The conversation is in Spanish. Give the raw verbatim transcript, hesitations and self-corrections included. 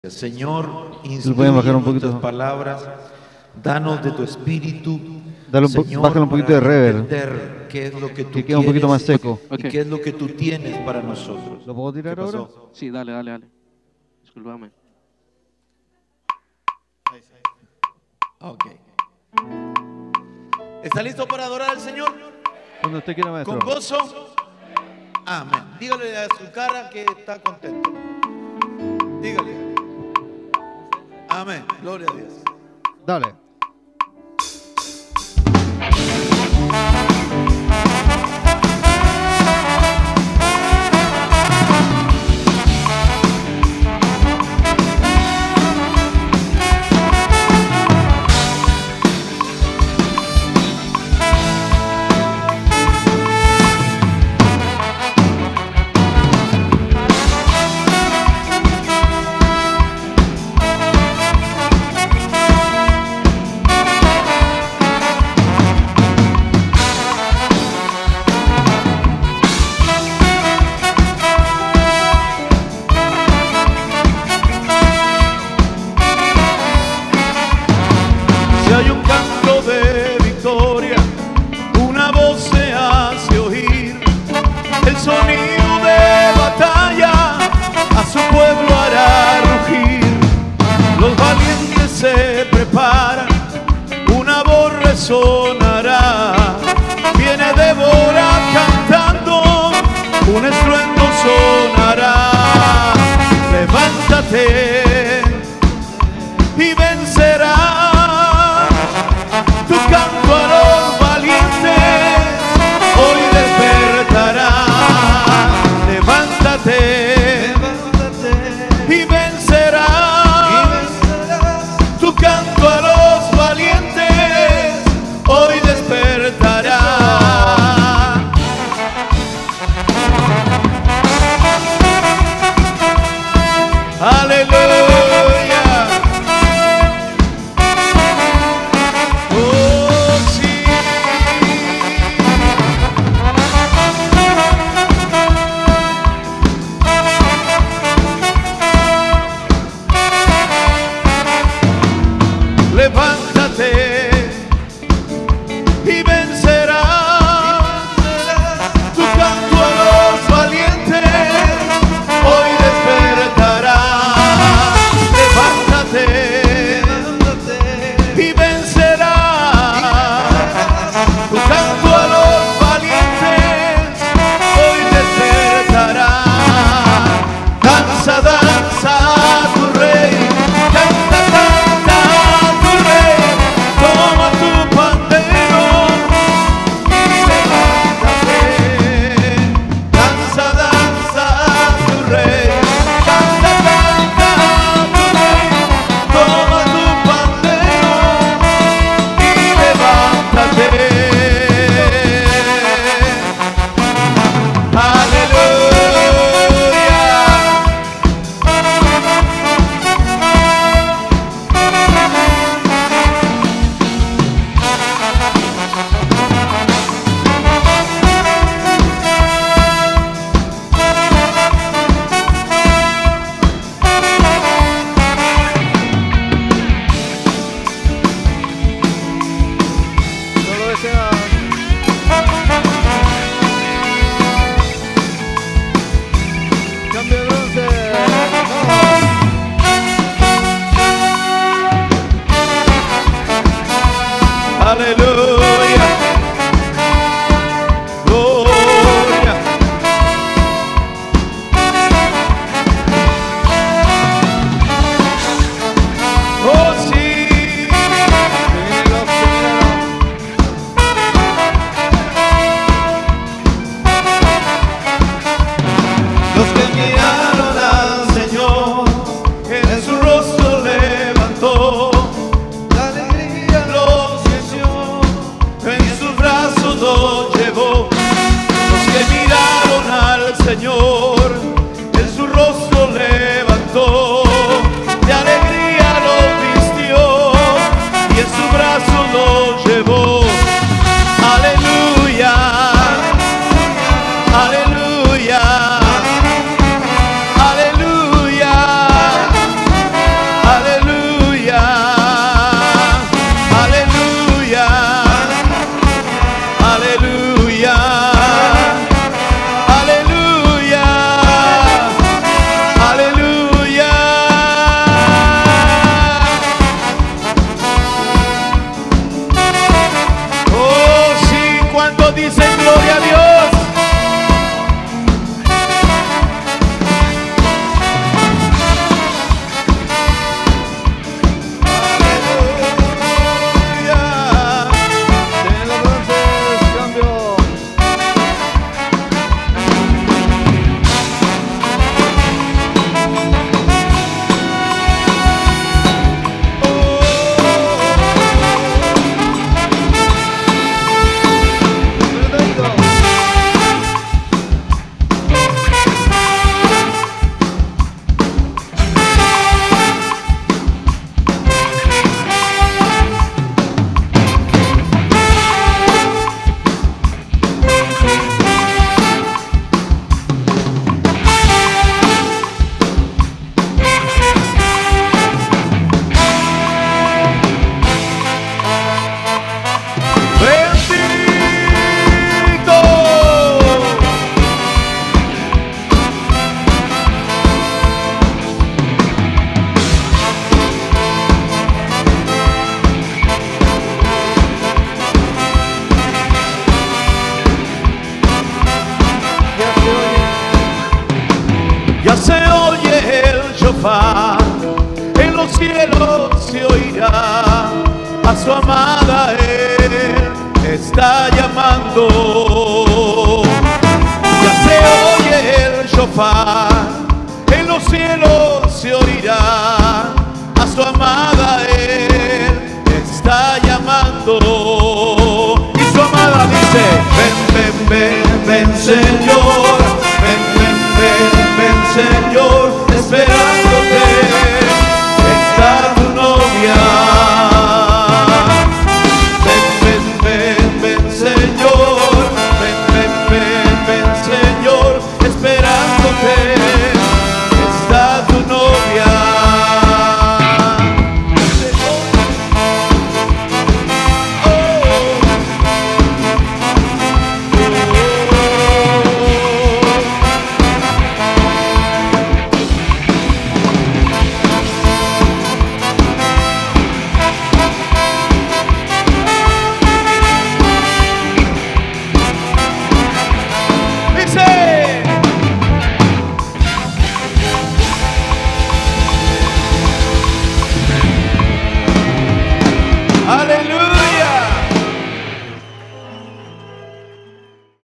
Señor, pueden bajar un instruye poquito. nuestras palabras, danos de tu espíritu. Dale un po- Señor, bájale un poquito para de reverb. entender qué es lo que tú Que quede un poquito más quieres seco. y qué es lo que tú tienes para nosotros. ¿Lo puedo tirar ¿Qué ahora? pasó? Sí, dale, dale, dale. Disculpame. Ok. ¿Está listo para adorar al Señor? Cuando usted quiera, maestro. Con gozo. Amén. Dígale a su cara que está contento. Dígale. Amén. Gloria a Dios. Dale. Si hay un canto de victoria, una voz se hace oír, el sonido de batalla a su pueblo hará rugir. Los valientes se preparan, una voz resonará, viene Débora cantando, un estruendo sonará. Levántate y vencerás. Tu canto a los valientes hoy despertará. Levántate y vencerás. Tu canto a los valientes hoy despertará. Aleluya. Oh, sí. Levántate y vencerás. Tu canto a los valientes hoy despertará. Levántate y vencerás. Tu canto a los valientes hoy despertará. Danza, danza a tu rey. Canta, canta a tu rey. cielo se oirá a su amada, Él está llamando. Ya se oye el shofar, en los cielos se oirá a su amada, Él está llamando. Y su amada dice: ven, ven, ven, ven, Señor.